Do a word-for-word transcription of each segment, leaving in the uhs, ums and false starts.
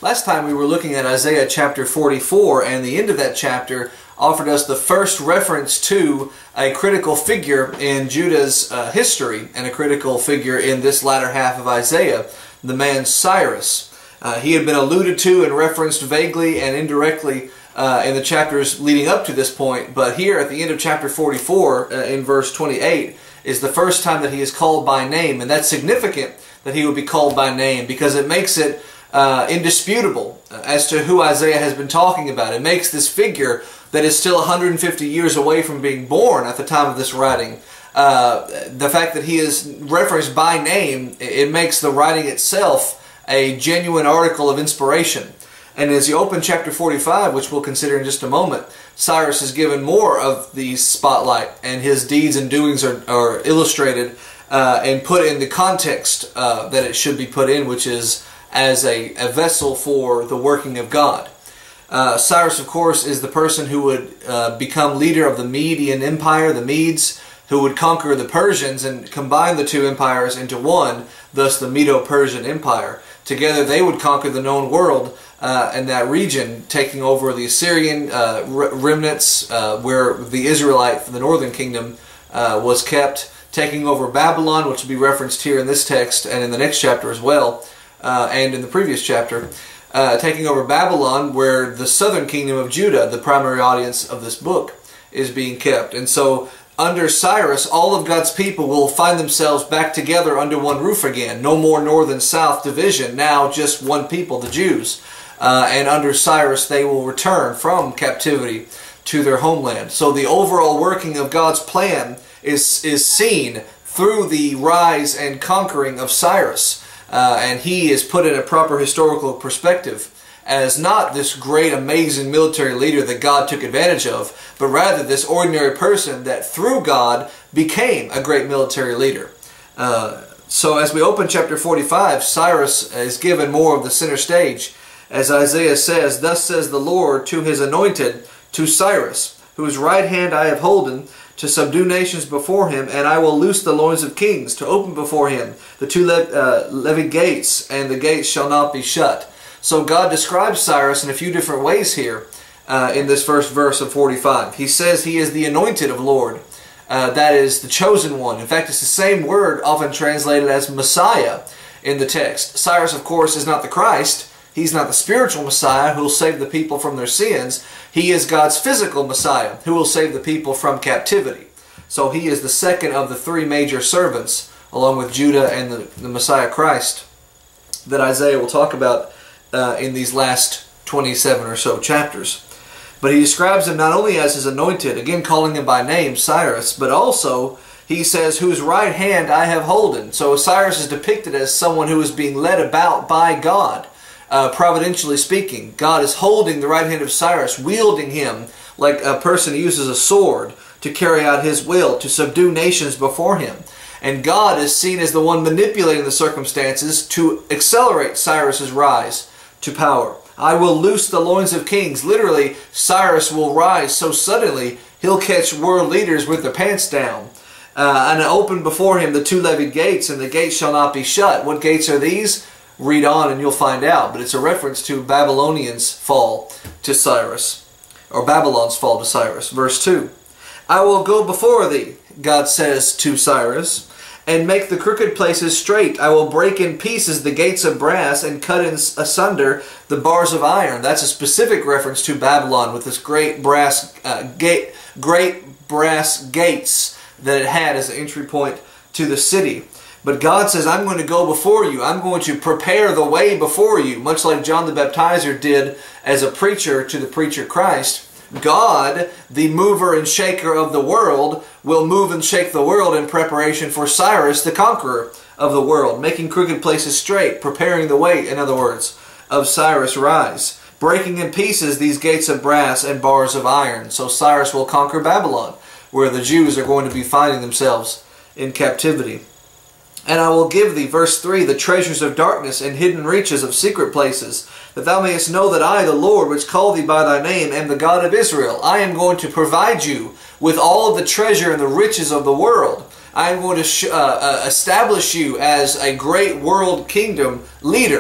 Last time we were looking at Isaiah chapter forty-four, and the end of that chapter offered us the first reference to a critical figure in Judah's uh, history, and a critical figure in this latter half of Isaiah, the man Cyrus. Uh, he had been alluded to and referenced vaguely and indirectly uh, in the chapters leading up to this point, but here at the end of chapter forty-four, uh, in verse twenty-eight, is the first time that he is called by name, and that's significant that he would be called by name because it makes it uh, indisputable as to who Isaiah has been talking about. It makes this figure that is still one hundred fifty years away from being born at the time of this writing. Uh, the fact that he is referenced by name, it makes the writing itself a genuine article of inspiration. And as you open chapter forty-five, which we'll consider in just a moment, Cyrus is given more of the spotlight, and his deeds and doings are, are illustrated uh, and put in the context uh, that it should be put in, which is as a, a vessel for the working of God. Uh, Cyrus, of course, is the person who would uh, become leader of the Median Empire, the Medes, who would conquer the Persians and combine the two empires into one, thus the Medo-Persian Empire. Together they would conquer the known world uh, in that region, taking over the Assyrian uh, remnants uh, where the Israelite, the northern kingdom, uh, was kept, taking over Babylon, which will be referenced here in this text and in the next chapter as well, uh, and in the previous chapter. Uh, taking over Babylon, where the southern kingdom of Judah, the primary audience of this book, is being kept. And so under Cyrus, all of God's people will find themselves back together under one roof again. No more northern-south division, now just one people, the Jews. Uh, and under Cyrus, they will return from captivity to their homeland. So the overall working of God's plan is, is seen through the rise and conquering of Cyrus. Uh, and he is put in a proper historical perspective as not this great, amazing military leader that God took advantage of, but rather this ordinary person that through God became a great military leader. Uh, so as we open chapter forty-five, Cyrus is given more of the center stage. As Isaiah says, "Thus says the Lord to his anointed, to Cyrus, whose right hand I have holden, to subdue nations before him, and I will loose the loins of kings, to open before him the two le uh, levy gates, and the gates shall not be shut." So God describes Cyrus in a few different ways here uh, in this first verse of forty-five. He says he is the anointed of Lord. Uh, that is the chosen one. In fact, it's the same word often translated as Messiah in the text. Cyrus, of course, is not the Christ. He's not the spiritual Messiah who will save the people from their sins. He is God's physical Messiah who will save the people from captivity. So he is the second of the three major servants, along with Judah and the, the Messiah Christ, that Isaiah will talk about uh, in these last twenty-seven or so chapters. But he describes him not only as his anointed, again calling him by name, Cyrus, but also he says, "whose right hand I have holden." So Cyrus is depicted as someone who is being led about by God. Uh, providentially speaking, God is holding the right hand of Cyrus, wielding him like a person uses a sword to carry out his will, to subdue nations before him. And God is seen as the one manipulating the circumstances to accelerate Cyrus's rise to power. "I will loose the loins of kings." Literally, Cyrus will rise so suddenly, he'll catch world leaders with their pants down. Uh, and open before him the two levied gates, and the gates shall not be shut. What gates are these? Read on and you'll find out. But it's a reference to Babylonians' fall to Cyrus, or Babylon's fall to Cyrus. Verse two. "I will go before thee," God says to Cyrus, "and make the crooked places straight. I will break in pieces the gates of brass and cut in asunder the bars of iron." That's a specific reference to Babylon with this great brass uh, gate, great brass gates that it had as an entry point to the city. But God says, "I'm going to go before you. I'm going to prepare the way before you," much like John the Baptizer did as a preacher to the preacher Christ. God, the mover and shaker of the world, will move and shake the world in preparation for Cyrus, the conqueror of the world, making crooked places straight, preparing the way, in other words, of Cyrus' rise, breaking in pieces these gates of brass and bars of iron. So Cyrus will conquer Babylon, where the Jews are going to be finding themselves in captivity. "And I will give thee," verse three, "the treasures of darkness and hidden reaches of secret places, that thou mayest know that I, the Lord, which call thee by thy name, am the God of Israel." I am going to provide you with all of the treasure and the riches of the world. I am going to uh, uh, establish you as a great world kingdom leader.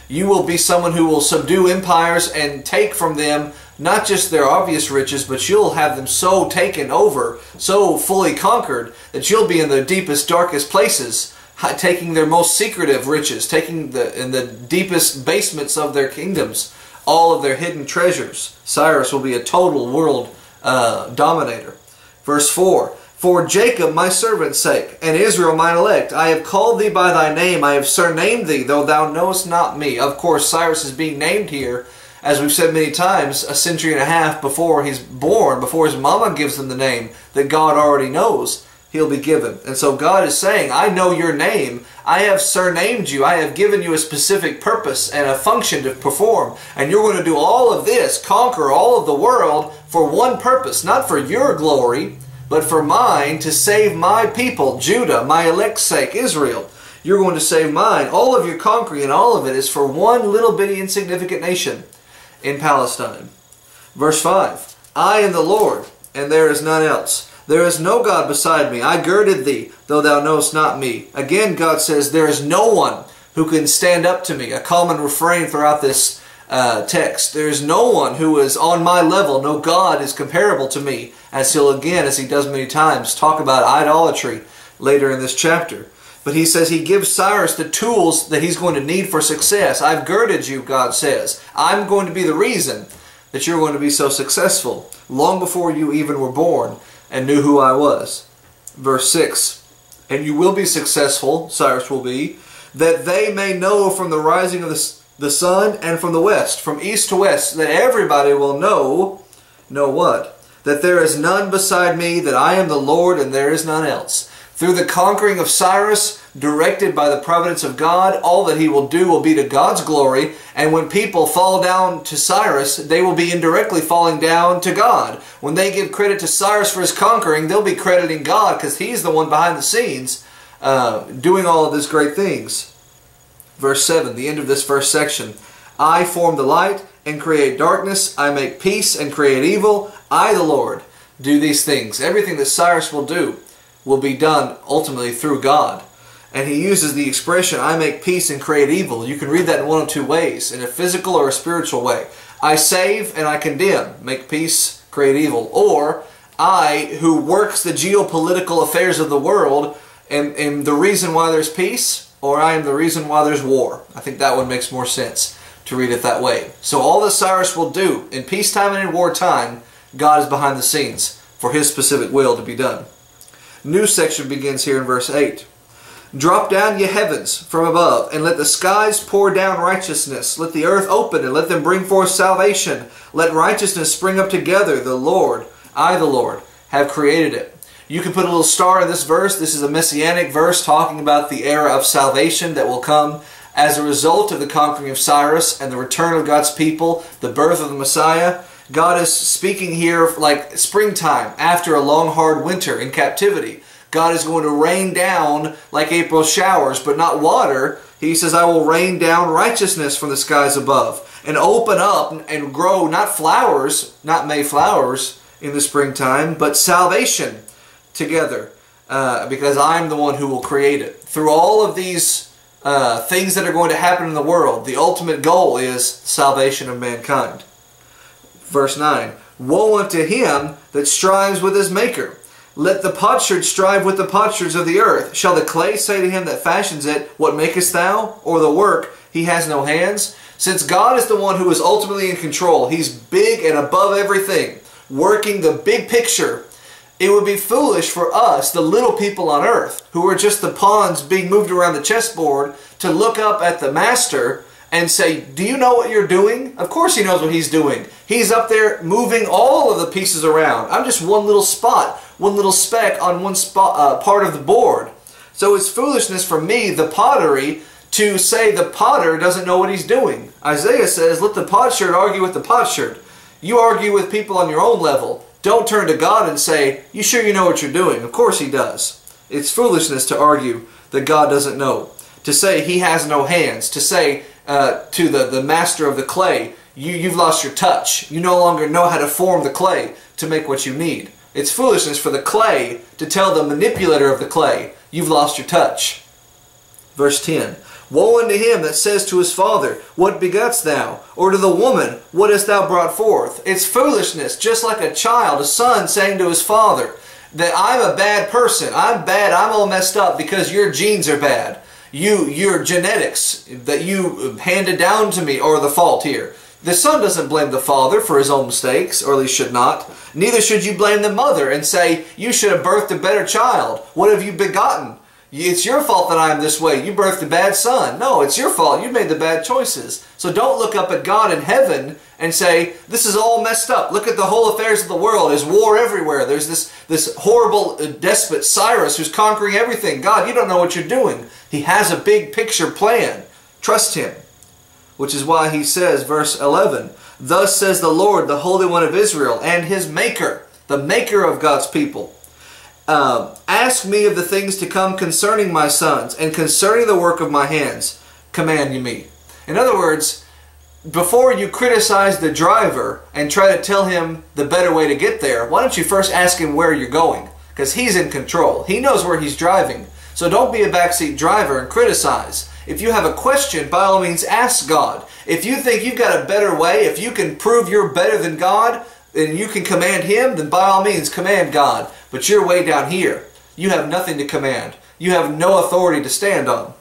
You will be someone who will subdue empires and take from them not just their obvious riches, but you'll have them so taken over, so fully conquered, that you'll be in the deepest, darkest places, taking their most secretive riches, taking the in the deepest basements of their kingdoms, all of their hidden treasures. Cyrus will be a total world uh, dominator. Verse four, for Jacob my servant's sake, and Israel mine elect, I have called thee by thy name, I have surnamed thee, though thou knowest not me. Of course, Cyrus is being named here, as we've said many times, a century and a half before he's born, before his mama gives him the name that God already knows he'll be given. And so God is saying, I know your name, I have surnamed you, I have given you a specific purpose and a function to perform, and you're going to do all of this, conquer all of the world for one purpose, not for your glory, but for mine, to save my people, Judah, my elect's sake, Israel. You're going to save mine. All of your conquering and all of it is for one little bitty insignificant nation in Palestine. Verse five, I am the Lord, and there is none else. There is no God beside me. I girded thee, though thou knowest not me. Again, God says, there is no one who can stand up to me. A common refrain throughout this uh, text. There is no one who is on my level. No God is comparable to me. As he'll again, as he does many times, talk about idolatry later in this chapter. But he says he gives Cyrus the tools that he's going to need for success. I've girded you, God says. I'm going to be the reason that you're going to be so successful, long before you even were born and knew who I was. Verse six, and you will be successful, Cyrus will be, that they may know from the rising of the, the sun and from the west, from east to west, that everybody will know, know what? That there is none beside me, that I am the Lord and there is none else. Through the conquering of Cyrus, directed by the providence of God, all that he will do will be to God's glory. And when people fall down to Cyrus, they will be indirectly falling down to God. When they give credit to Cyrus for his conquering, they'll be crediting God because he's the one behind the scenes uh, doing all of these great things. Verse seven, the end of this first section. I form the light and create darkness. I make peace and create evil. I, the Lord, do these things. Everything that Cyrus will do will be done ultimately through God. And he uses the expression, I make peace and create evil. You can read that in one of two ways, in a physical or a spiritual way. I save and I condemn, make peace, create evil. Or, I, who works the geopolitical affairs of the world, am, am the reason why there's peace, or I am the reason why there's war. I think that one makes more sense to read it that way. So all that Cyrus will do, in peacetime and in wartime, God is behind the scenes for his specific will to be done. New section begins here in verse eight. Drop down, ye heavens, from above, and let the skies pour down righteousness. Let the earth open, and let them bring forth salvation. Let righteousness spring up together. The Lord, I the Lord, have created it. You can put a little star in this verse. This is a messianic verse talking about the era of salvation that will come as a result of the conquering of Cyrus and the return of God's people, the birth of the Messiah. God is speaking here like springtime after a long hard winter in captivity. God is going to rain down like April showers, but not water. He says, I will rain down righteousness from the skies above and open up and grow not flowers, not May flowers in the springtime, but salvation together uh, because I'm the one who will create it. Through all of these uh, things that are going to happen in the world, the ultimate goal is salvation of mankind. Verse nine, woe unto him that strives with his maker. Let the potsherd strive with the potsherds of the earth. Shall the clay say to him that fashions it, what makest thou? Or the work, he has no hands? Since God is the one who is ultimately in control, he's big and above everything, working the big picture, it would be foolish for us, the little people on earth, who are just the pawns being moved around the chessboard, to look up at the master and say, do you know what you're doing? Of course he knows what he's doing. He's up there moving all of the pieces around. I'm just one little spot, one little speck on one spot, uh, part of the board. So it's foolishness for me, the pottery, to say the potter doesn't know what he's doing. Isaiah says, let the potsherd argue with the potsherd. You argue with people on your own level. Don't turn to God and say, you sure you know what you're doing? Of course he does. It's foolishness to argue that God doesn't know. To say he has no hands. To say uh, to the, the master of the clay, you, you've lost your touch. You no longer know how to form the clay to make what you need. It's foolishness for the clay to tell the manipulator of the clay, you've lost your touch. Verse ten, Woe unto him that says to his father, What begottest thou? Or to the woman, What hast thou brought forth? It's foolishness, just like a child, a son saying to his father, that I'm a bad person, I'm bad, I'm all messed up because your genes are bad. You, your genetics that you handed down to me are the fault here. The son doesn't blame the father for his own mistakes, or at least should not. Neither should you blame the mother and say, you should have birthed a better child. What have you begotten? It's your fault that I'm this way. You birthed a bad son. No, it's your fault. You made the bad choices. So don't look up at God in heaven and say, this is all messed up. Look at the whole affairs of the world. There's war everywhere. There's this, this horrible despot, Cyrus, who's conquering everything. God, you don't know what you're doing. He has a big picture plan. Trust him. Which is why he says, verse eleven, Thus says the Lord, the Holy One of Israel, and his Maker, the Maker of God's people. Uh, Ask me of the things to come concerning my sons, and concerning the work of my hands, command you me. In other words, before you criticize the driver and try to tell him the better way to get there, why don't you first ask him where you're going? Because he's in control. He knows where he's driving. So don't be a backseat driver and criticize. If you have a question, by all means ask God. If you think you've got a better way, if you can prove you're better than God, and you can command him, then by all means command God. But you're way down here. You have nothing to command. You have no authority to stand on.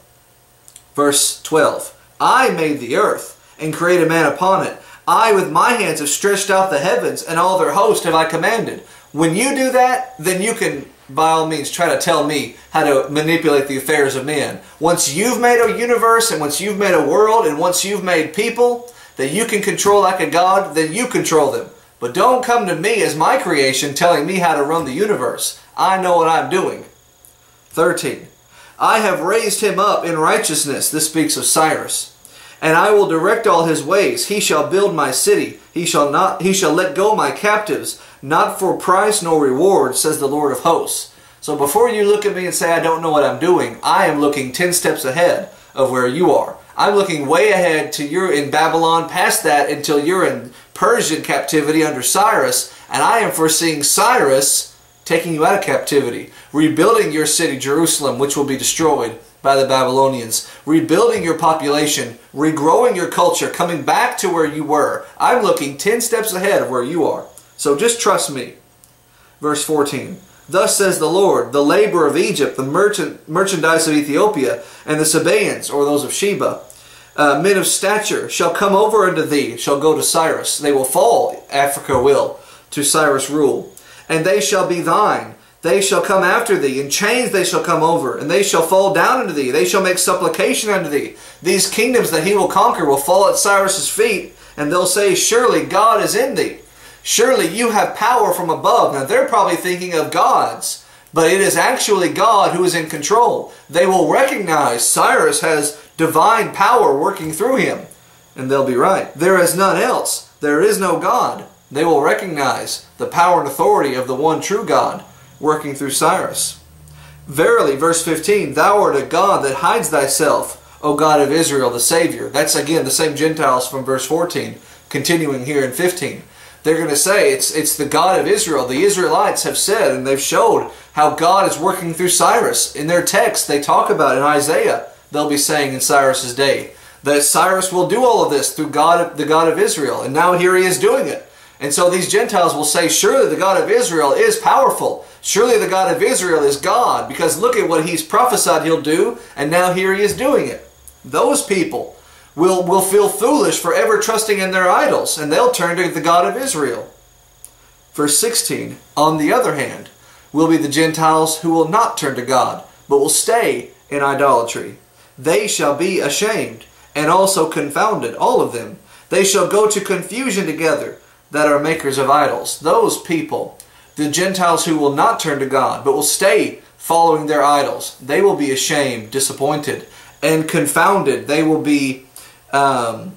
Verse twelve, I made the earth, and created man upon it. I with my hands have stretched out the heavens, and all their host have I commanded. When you do that, then you can, by all means, try to tell me how to manipulate the affairs of men. Once you've made a universe, and once you've made a world, and once you've made people that you can control like a God, then you control them. But don't come to me as my creation telling me how to run the universe. I know what I'm doing. thirteen. I have raised him up in righteousness. This speaks of Cyrus. And I will direct all his ways. He shall build my city. He shall not. He shall let go my captives, not for price nor reward, says the Lord of hosts. So before you look at me and say I don't know what I'm doing, I am looking ten steps ahead of where you are. I'm looking way ahead to you're in Babylon, past that until you're in Persian captivity under Cyrus, and I am foreseeing Cyrus taking you out of captivity, rebuilding your city, Jerusalem, which will be destroyed by the Babylonians, rebuilding your population, regrowing your culture, coming back to where you were. I'm looking ten steps ahead of where you are. So just trust me. Verse fourteen. Thus says the Lord, the labor of Egypt, the merchant, merchandise of Ethiopia, and the Sabaeans, or those of Sheba, uh, men of stature, shall come over unto thee, shall go to Cyrus. They will fall, Africa will, to Cyrus' rule. And they shall be thine. They shall come after thee. In chains they shall come over, and they shall fall down unto thee. They shall make supplication unto thee. These kingdoms that he will conquer will fall at Cyrus' feet, and they'll say, surely God is in thee. Surely you have power from above. Now they're probably thinking of gods, but it is actually God who is in control. They will recognize Cyrus has divine power working through him, and they'll be right. There is none else. There is no God. They will recognize the power and authority of the one true God working through Cyrus. Verily, verse fifteen, Thou art a God that hides thyself, O God of Israel, the Savior. That's again the same Gentiles from verse fourteen, continuing here in fifteen. They're going to say it's, it's the God of Israel. The Israelites have said, and they've showed how God is working through Cyrus. In their text, they talk about in Isaiah, they'll be saying in Cyrus's day, that Cyrus will do all of this through God, the God of Israel. And now here he is doing it. And so these Gentiles will say, surely the God of Israel is powerful. Surely the God of Israel is God, because look at what he's prophesied he'll do, and now here he is doing it. Those people will, will feel foolish for ever trusting in their idols, and they'll turn to the God of Israel. Verse sixteen, on the other hand, will be the Gentiles who will not turn to God, but will stay in idolatry. They shall be ashamed, and also confounded, all of them. They shall go to confusion together, that are makers of idols. Those people, the Gentiles who will not turn to God, but will stay following their idols, they will be ashamed, disappointed, and confounded. They will be um,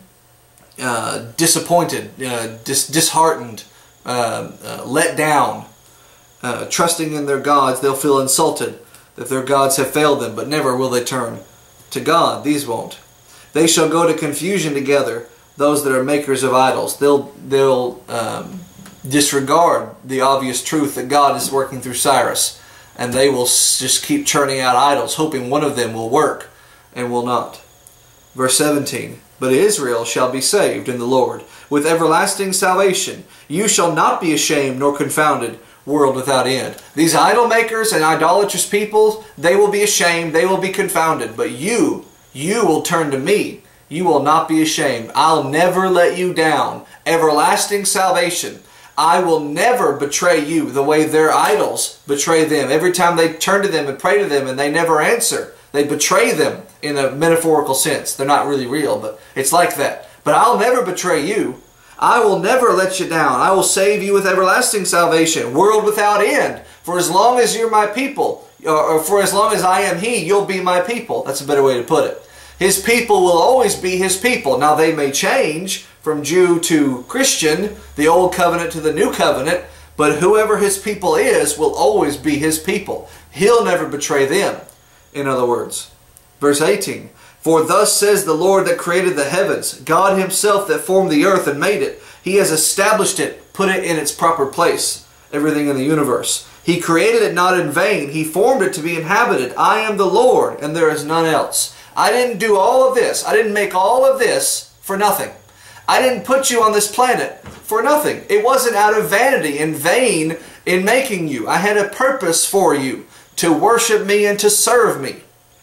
uh, disappointed, uh, dis disheartened, uh, uh, let down. Uh, trusting in their gods, they'll feel insulted that their gods have failed them, but never will they turn to God. These won't. They shall go to confusion together, those that are makers of idols. They'll, they'll um, disregard the obvious truth that God is working through Cyrus, and they will just keep churning out idols, hoping one of them will work and will not. Verse seventeen, but Israel shall be saved in the Lord with everlasting salvation. You shall not be ashamed nor confounded, world without end. These idol makers and idolatrous people, they will be ashamed, they will be confounded. But you, you will turn to me. You will not be ashamed. I'll never let you down. Everlasting salvation. I will never betray you the way their idols betray them. Every time they turn to them and pray to them and they never answer, they betray them in a metaphorical sense. They're not really real, but it's like that. But I'll never betray you. I will never let you down. I will save you with everlasting salvation, world without end. For as long as you're my people, or for as long as I am He, you'll be my people. That's a better way to put it. His people will always be His people. Now they may change from Jew to Christian, the old covenant to the new covenant, but whoever His people is will always be His people. He'll never betray them, in other words. Verse eighteen, for thus says the Lord that created the heavens, God Himself that formed the earth and made it. He has established it, put it in its proper place, everything in the universe. He created it not in vain. He formed it to be inhabited. I am the Lord, and there is none else. I didn't do all of this. I didn't make all of this for nothing. I didn't put you on this planet for nothing. It wasn't out of vanity, in vain, in making you. I had a purpose for you, to worship me and to serve me.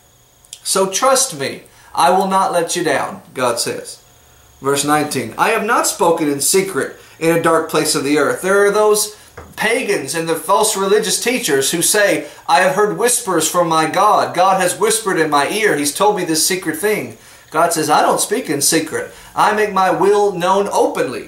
So trust me. I will not let you down, God says. Verse nineteen, I have not spoken in secret in a dark place of the earth. There are those pagans and the false religious teachers who say, I have heard whispers from my God. God has whispered in my ear. He's told me this secret thing. God says, I don't speak in secret. I make my will known openly.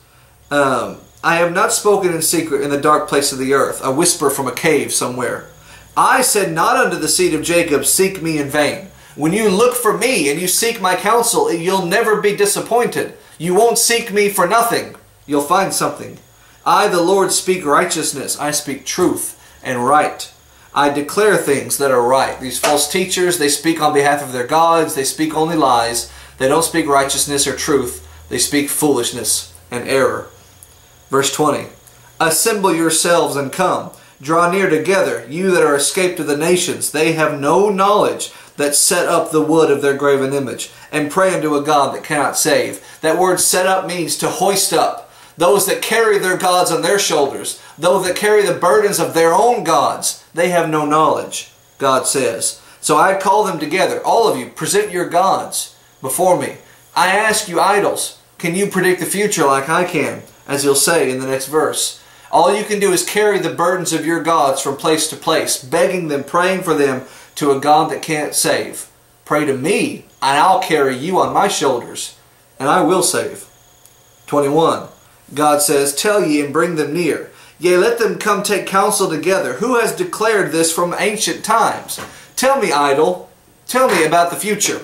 Um, I have not spoken in secret in the dark place of the earth, a whisper from a cave somewhere. I said not unto the seed of Jacob, seek me in vain. When you look for me and you seek my counsel, you'll never be disappointed. You won't seek me for nothing. You'll find something. I, the Lord, speak righteousness. I speak truth and right. I declare things that are right. These false teachers, they speak on behalf of their gods. They speak only lies. They don't speak righteousness or truth. They speak foolishness and error. Verse twenty, assemble yourselves and come. Draw near together, you that are escaped of the nations. They have no knowledge that set up the wood of their graven image, and pray unto a God that cannot save. That word set up means to hoist up. Those that carry their gods on their shoulders, those that carry the burdens of their own gods, they have no knowledge, God says. So I call them together. All of you, present your gods before me. I ask you, idols, can you predict the future like I can? As he'll say in the next verse. All you can do is carry the burdens of your gods from place to place, begging them, praying for them to a God that can't save. Pray to me, and I'll carry you on my shoulders, and I will save. twenty-one. God says, tell ye and bring them near. Yea, let them come take counsel together. Who has declared this from ancient times? Tell me, idol, tell me about the future.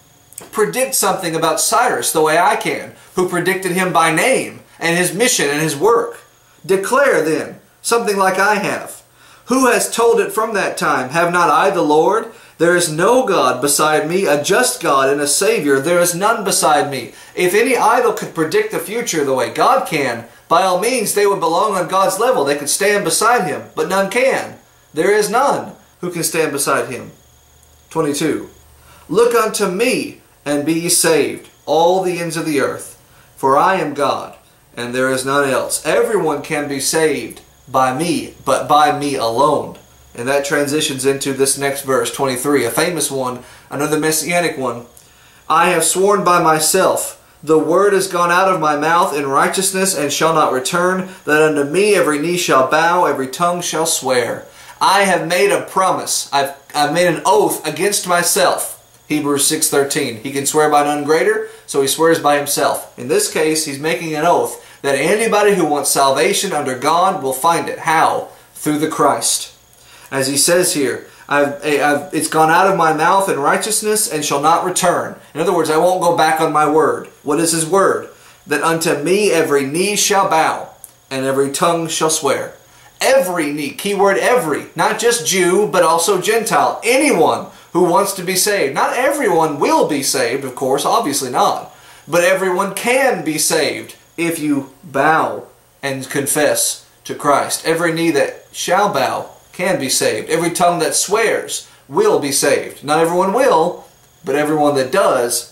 Predict something about Cyrus the way I can, who predicted him by name, and his mission and his work. Declare then something like I have. Who has told it from that time? Have not I the Lord? There is no God beside me, a just God and a Savior. There is none beside me. If any idol could predict the future the way God can, by all means they would belong on God's level. They could stand beside Him, but none can. There is none who can stand beside Him. twenty-two. Look unto me, and be ye saved, all the ends of the earth. For I am God, and there is none else. Everyone can be saved by me, but by me alone. And that transitions into this next verse, twenty-three, a famous one, another messianic one. I have sworn by myself, the word is gone out of my mouth in righteousness and shall not return, that unto me every knee shall bow, every tongue shall swear. I have made a promise. I've, I've made an oath against myself. Hebrews six thirteen. He can swear by none greater, so he swears by himself. In this case, he's making an oath that anybody who wants salvation under God will find it. How? Through the Christ. As he says here, I've, I've, it's gone out of my mouth in righteousness and shall not return. In other words, I won't go back on my word. What is his word? That unto me every knee shall bow and every tongue shall swear. Every knee, keyword every, not just Jew, but also Gentile. Anyone who wants to be saved. Not everyone will be saved, of course, obviously not. But everyone can be saved if you bow and confess to Christ. Every knee that shall bow can be saved. Every tongue that swears will be saved. Not everyone will, but everyone that does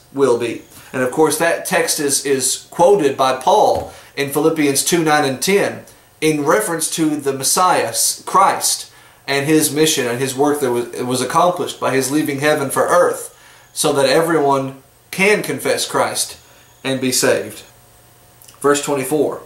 will be. And of course that text is, is quoted by Paul in Philippians two, nine and ten in reference to the Messiah, Christ, and his mission and his work that was, was accomplished by his leaving heaven for earth, so that everyone can confess Christ and be saved. Verse twenty-four,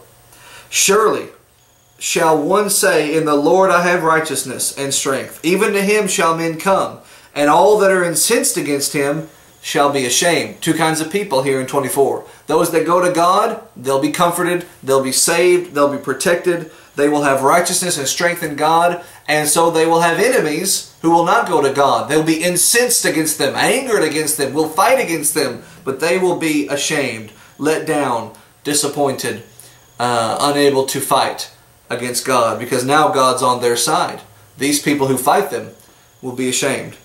surely shall one say, in the Lord I have righteousness and strength. Even to him shall men come, and all that are incensed against him shall be ashamed. Two kinds of people here in twenty-four. Those that go to God, they'll be comforted, they'll be saved, they'll be protected, they will have righteousness and strength in God, and so they will have enemies who will not go to God. They'll be incensed against them, angered against them, will fight against them, but they will be ashamed, let down, disappointed, uh, unable to fight against God, because now God's on their side. These people who fight them will be ashamed.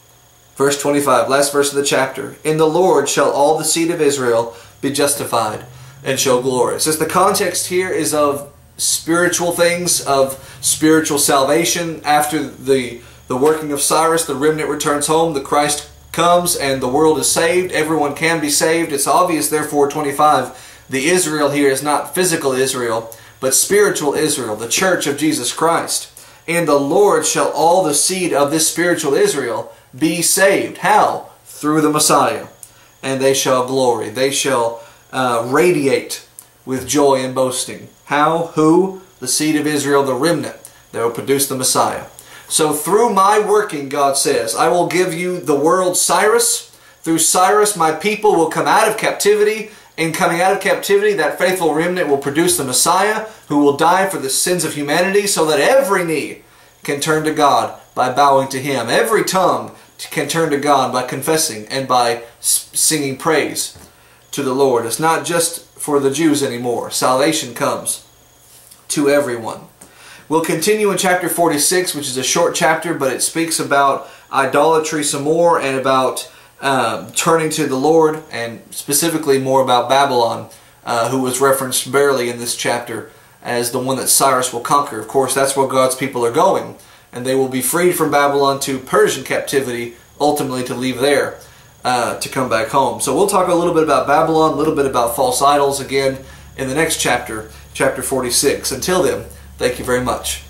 Verse twenty-five, last verse of the chapter. In the Lord shall all the seed of Israel be justified and show glory. Since the context here is of spiritual things, of spiritual salvation, after the, the working of Cyrus, the remnant returns home, the Christ comes, and the world is saved. Everyone can be saved. It's obvious, therefore, twenty-five, the Israel here is not physical Israel, but spiritual Israel, the church of Jesus Christ. In the Lord shall all the seed of this spiritual Israel be saved. How? Through the Messiah. And they shall glory. They shall uh, radiate with joy and boasting. How? Who? The seed of Israel, the remnant. They will produce the Messiah. So through my working, God says, I will give you the world Cyrus. Through Cyrus, my people will come out of captivity. In coming out of captivity, that faithful remnant will produce the Messiah, who will die for the sins of humanity, so that every knee can turn to God by bowing to Him. Every tongue can turn to God by confessing and by singing praise to the Lord. It's not just for the Jews anymore. Salvation comes to everyone. We'll continue in chapter forty-six, which is a short chapter, but it speaks about idolatry some more, and about um, turning to the Lord, and specifically more about Babylon, uh, who was referenced barely in this chapter as the one that Cyrus will conquer. Of course, that's where God's people are going, and they will be freed from Babylon to Persian captivity, ultimately to leave there, uh, to come back home. So we'll talk a little bit about Babylon, a little bit about false idols again in the next chapter, chapter forty-six. Until then, thank you very much.